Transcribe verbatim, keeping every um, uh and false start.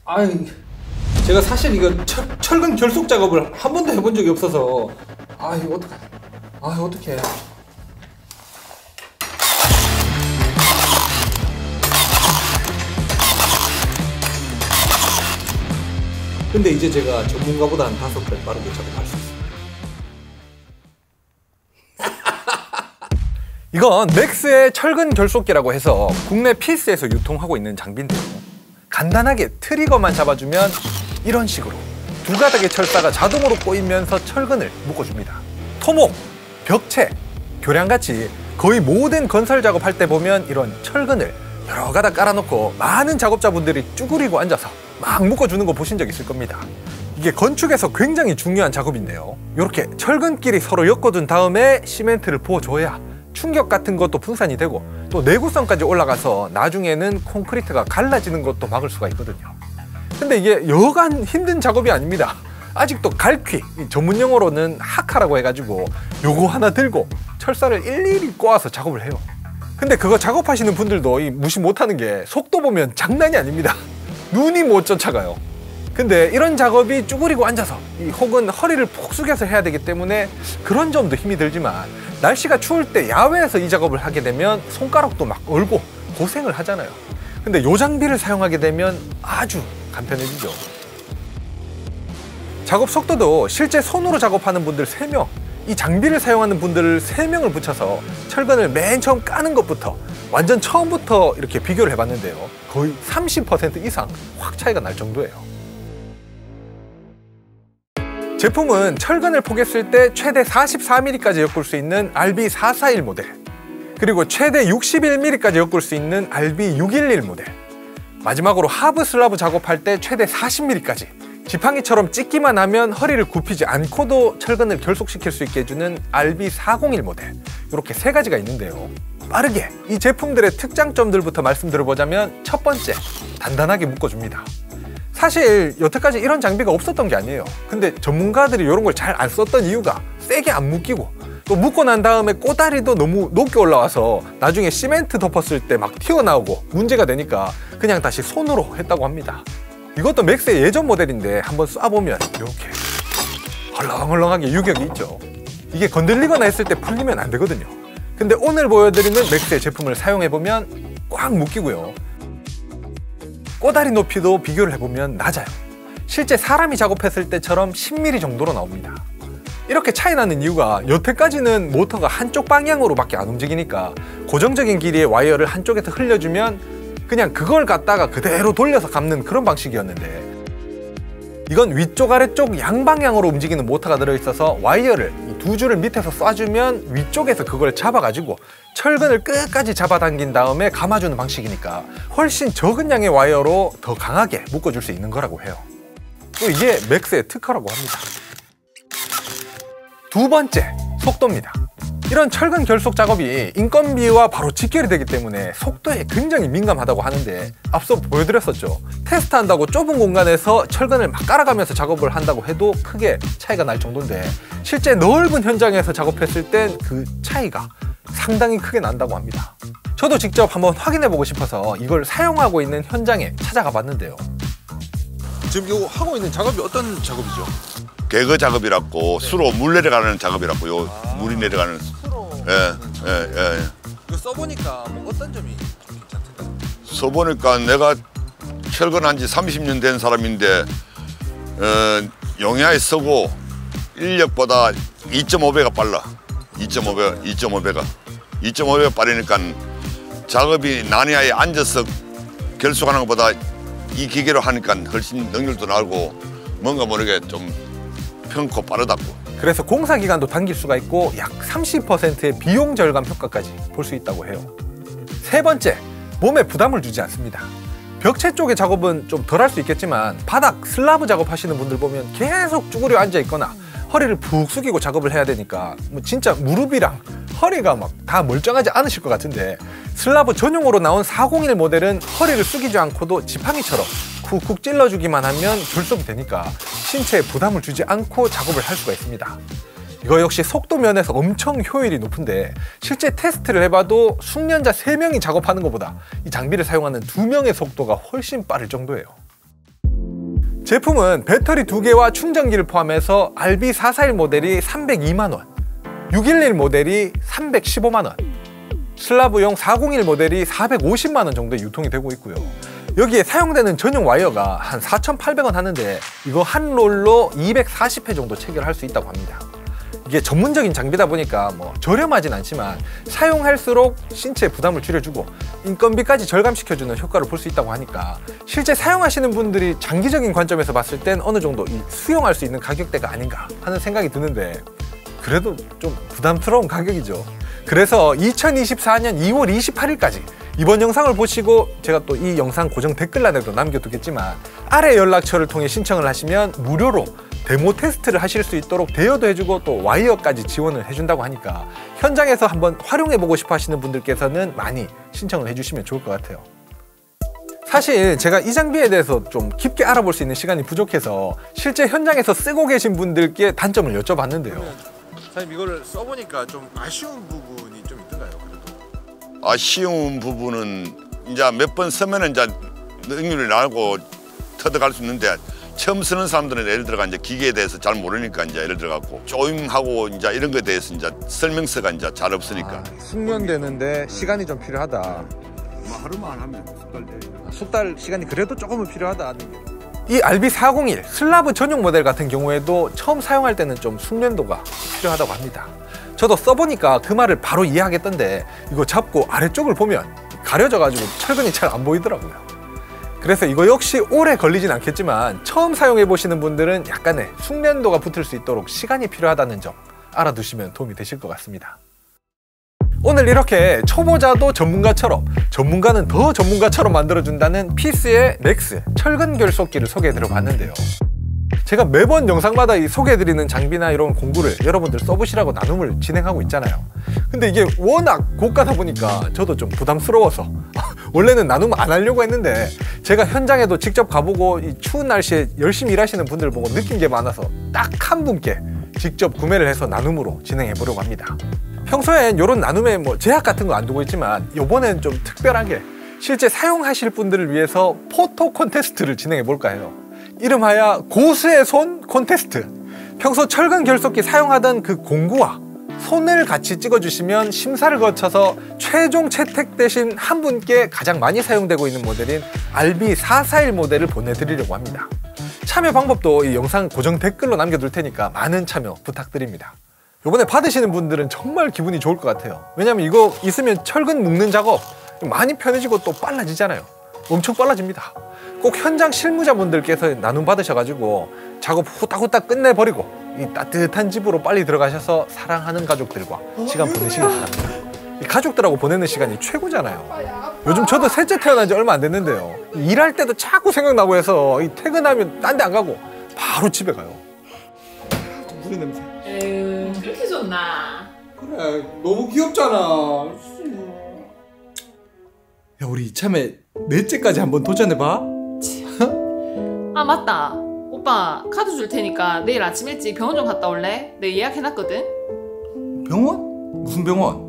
아이, 제가 사실 이거 철, 철근 결속 작업을 한 번도 해본 적이 없어서 아 이거 어떡해. 아 어떡해. 근데 이제 제가 전문가보다 한 다섯 배 빠르게 작업할 수 있어요. 이건 맥스의 철근 결속기라고 해서 국내 피스에서 유통하고 있는 장비인데요. 간단하게 트리거만 잡아주면 이런 식으로 두 가닥의 철사가 자동으로 꼬이면서 철근을 묶어줍니다. 토목, 벽체, 교량같이 거의 모든 건설 작업할 때 보면 이런 철근을 여러 가닥 깔아놓고 많은 작업자분들이 쭈그리고 앉아서 막 묶어주는 거 보신 적 있을 겁니다. 이게 건축에서 굉장히 중요한 작업인데요. 이렇게 철근끼리 서로 엮어둔 다음에 시멘트를 부어줘야 충격 같은 것도 분산이 되고 또 내구성까지 올라가서 나중에는 콘크리트가 갈라지는 것도 막을 수가 있거든요. 근데 이게 여간 힘든 작업이 아닙니다. 아직도 갈퀴, 전문 용어로는 하카라고 해가지고 요거 하나 들고 철사를 일일이 꼬아서 작업을 해요. 근데 그거 작업하시는 분들도 이 무시 못하는 게 속도 보면 장난이 아닙니다. 눈이 못 쫓아가요. 근데 이런 작업이 쭈그리고 앉아서 혹은 허리를 푹 숙여서 해야 되기 때문에 그런 점도 힘이 들지만 날씨가 추울 때 야외에서 이 작업을 하게 되면 손가락도 막 얼고 고생을 하잖아요. 근데 이 장비를 사용하게 되면 아주 간편해지죠. 작업 속도도 실제 손으로 작업하는 분들 세 명, 이 장비를 사용하는 분들 세 명을 붙여서 철근을 맨 처음 까는 것부터 완전 처음부터 이렇게 비교를 해봤는데요. 거의 삼십 퍼센트 이상 확 차이가 날 정도예요. 제품은 철근을 포개했을 때 최대 사십사 밀리미터까지 엮을 수 있는 알비 사백사십일 모델, 그리고 최대 육십일 밀리미터까지 엮을 수 있는 알비 육백십일 모델, 마지막으로 하부 슬라브 작업할 때 최대 사십 밀리미터까지 지팡이처럼 찍기만 하면 허리를 굽히지 않고도 철근을 결속시킬 수 있게 해주는 알비 사백일 모델, 이렇게 세 가지가 있는데요. 빠르게 이 제품들의 특장점들부터 말씀드려보자면 첫 번째, 단단하게 묶어줍니다. 사실 여태까지 이런 장비가 없었던 게 아니에요. 근데 전문가들이 이런 걸 잘 안 썼던 이유가 세게 안 묶이고 또 묶고 난 다음에 꼬다리도 너무 높게 올라와서 나중에 시멘트 덮었을 때 막 튀어나오고 문제가 되니까 그냥 다시 손으로 했다고 합니다. 이것도 맥스의 예전 모델인데 한번 쏴보면 이렇게 헐렁헐렁하게 유격이 있죠. 이게 건들리거나 했을 때 풀리면 안 되거든요. 근데 오늘 보여드리는 맥스의 제품을 사용해보면 꽉 묶이고요. 꼬다리 높이도 비교를 해보면 낮아요. 실제 사람이 작업했을 때처럼 십 밀리미터 정도로 나옵니다. 이렇게 차이 나는 이유가 여태까지는 모터가 한쪽 방향으로밖에 안 움직이니까 고정적인 길이의 와이어를 한쪽에서 흘려주면 그냥 그걸 갖다가 그대로 돌려서 감는 그런 방식이었는데, 이건 위쪽 아래쪽 양방향으로 움직이는 모터가 들어있어서 와이어를 이 두 줄을 밑에서 쏴주면 위쪽에서 그걸 잡아가지고 철근을 끝까지 잡아당긴 다음에 감아주는 방식이니까 훨씬 적은 양의 와이어로 더 강하게 묶어줄 수 있는 거라고 해요. 또 이게 맥스의 특허라고 합니다. 두 번째, 속도입니다. 이런 철근 결속 작업이 인건비와 바로 직결이 되기 때문에 속도에 굉장히 민감하다고 하는데, 앞서 보여드렸었죠. 테스트한다고 좁은 공간에서 철근을 막 깔아가면서 작업을 한다고 해도 크게 차이가 날 정도인데, 실제 넓은 현장에서 작업했을 땐 그 차이가 상당히 크게 난다고 합니다. 저도 직접 한번 확인해보고 싶어서 이걸 사용하고 있는 현장에 찾아가 봤는데요. 지금 이거 하고 있는 작업이 어떤 작업이죠? 개거 작업이라고 수로 물 내려가는 작업이라고, 요 아, 물이 내려가는. 수로. 예, 예, 예. 이거 써보니까 뭐 어떤 점이 괜찮던가요? 써보니까 내가 철근한 지 삼십 년 된 사람인데 어, 용야에 쓰고 인력보다 이 점 오 배가 빨라. 이 점 오 배, 이 점 오 배가. 이 점 오 배가 빠르니까 작업이 난이하에 앉아서 결속하는 것보다 이 기계로 하니까 훨씬 능률도 나고 뭔가 모르게 좀 편코 빠르다고. 그래서 공사 기간도 당길 수가 있고 약 삼십 퍼센트의 비용 절감 효과까지 볼 수 있다고 해요. 세 번째, 몸에 부담을 주지 않습니다. 벽체 쪽의 작업은 좀 덜 할 수 있겠지만 바닥 슬라브 작업하시는 분들 보면 계속 쭈그려 앉아 있거나 허리를 푹 숙이고 작업을 해야 되니까 뭐 진짜 무릎이랑 허리가 막 다 멀쩡하지 않으실 것 같은데, 슬라브 전용으로 나온 사백일 모델은 허리를 숙이지 않고도 지팡이처럼 쿡쿡 찔러주기만 하면 결속이 되니까 신체에 부담을 주지 않고 작업을 할 수가 있습니다. 이거 역시 속도 면에서 엄청 효율이 높은데, 실제 테스트를 해봐도 숙련자 세 명이 작업하는 것보다 이 장비를 사용하는 두 명의 속도가 훨씬 빠를 정도예요. 제품은 배터리 두 개와 충전기를 포함해서 알비 사사일 모델이 삼백이만 원, 육일일 모델이 삼백십오만 원, 슬라브용 사공일 모델이 사백오십만 원 정도에 유통이 되고 있고요. 여기에 사용되는 전용 와이어가 한 사천팔백 원 하는데 이거 한 롤로 이백사십 회 정도 체결할 수 있다고 합니다. 이게 전문적인 장비다 보니까 뭐 저렴하진 않지만 사용할수록 신체 부담을 줄여주고 인건비까지 절감시켜주는 효과를 볼 수 있다고 하니까 실제 사용하시는 분들이 장기적인 관점에서 봤을 땐 어느 정도 이 수용할 수 있는 가격대가 아닌가 하는 생각이 드는데 그래도 좀 부담스러운 가격이죠. 그래서 이천이십사 년 이월 이십팔일까지 이번 영상을 보시고 제가 또 이 영상 고정 댓글란에도 남겨두겠지만 아래 연락처를 통해 신청을 하시면 무료로 데모 테스트를 하실 수 있도록 대여도 해주고 또 와이어까지 지원을 해준다고 하니까 현장에서 한번 활용해보고 싶어 하시는 분들께서는 많이 신청을 해주시면 좋을 것 같아요. 사실 제가 이 장비에 대해서 좀 깊게 알아볼 수 있는 시간이 부족해서 실제 현장에서 쓰고 계신 분들께 단점을 여쭤봤는데요. 사장님 이거를 써보니까 좀 아쉬운 부분이 좀 있던가요? 그래도 아쉬운 부분은 이제 몇 번 쓰면은 이제 능률이 나고 터득할 수 있는데 처음 쓰는 사람들은 예를 들어가 이제 기계에 대해서 잘 모르니까 이제 예를 들어갖고 조임하고 이제 이런 거에 대해서 이제 설명서가 이제 잘 없으니까 아, 숙련되는데 시간이 좀 필요하다. 뭐 하루만 하면 숙달돼. 숙달 시간이 그래도 조금은 필요하다. 이 알비 사공일 슬라브 전용 모델 같은 경우에도 처음 사용할 때는 좀 숙련도가 필요하다고 합니다. 저도 써보니까 그 말을 바로 이해하겠던데 이거 잡고 아래쪽을 보면 가려져가지고 철근이 잘 안 보이더라고요. 그래서 이거 역시 오래 걸리진 않겠지만 처음 사용해보시는 분들은 약간의 숙련도가 붙을 수 있도록 시간이 필요하다는 점 알아두시면 도움이 되실 것 같습니다. 오늘 이렇게 초보자도 전문가처럼 전문가는 더 전문가처럼 만들어준다는 피스의 넥스 철근 결속기를 소개해드려 봤는데요. 제가 매번 영상마다 이 소개해드리는 장비나 이런 공구를 여러분들 써보시라고 나눔을 진행하고 있잖아요. 근데 이게 워낙 고가다 보니까 저도 좀 부담스러워서 원래는 나눔 안 하려고 했는데 제가 현장에도 직접 가보고 이 추운 날씨에 열심히 일하시는 분들 보고 느낀 게 많아서 딱 한 분께 직접 구매를 해서 나눔으로 진행해 보려고 합니다. 평소엔 이런 나눔에 뭐 제약 같은 거 안 두고 있지만 이번엔 좀 특별하게 실제 사용하실 분들을 위해서 포토 콘테스트를 진행해 볼까 해요. 이름하여 고수의 손 콘테스트. 평소 철근 결속기 사용하던 그 공구와 손을 같이 찍어주시면 심사를 거쳐서 최종 채택되신 한 분께 가장 많이 사용되고 있는 모델인 알비 사사일 모델을 보내드리려고 합니다. 참여 방법도 이 영상 고정 댓글로 남겨둘 테니까 많은 참여 부탁드립니다. 이번에 받으시는 분들은 정말 기분이 좋을 것 같아요. 왜냐면 이거 있으면 철근 묶는 작업 많이 편해지고 또 빨라지잖아요. 엄청 빨라집니다. 꼭 현장 실무자분들께서 나눔 받으셔가지고 작업 후딱후딱 끝내버리고 이 따뜻한 집으로 빨리 들어가셔서 사랑하는 가족들과 시간 보내시기 바랍니다. 이 가족들하고 보내는 시간이 최고잖아요. 요즘 저도 셋째 태어난 지 얼마 안 됐는데요. 일할 때도 자꾸 생각나고 해서 이 퇴근하면 딴 데 안 가고 바로 집에 가요. 무슨 냄새? 에휴, 그렇게 좋나? 그래, 너무 귀엽잖아. 야, 우리 이참에 넷째까지 한번 도전해봐. 아 맞다, 오빠 카드 줄 테니까 내일 아침 일찍 병원 좀 갔다 올래? 내 예약해놨거든. 병원? 무슨 병원?